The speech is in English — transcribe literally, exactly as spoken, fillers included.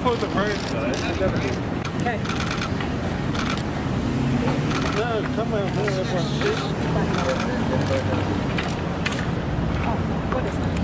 was the first time. Okay. No, come on, come on. Oh, what is that?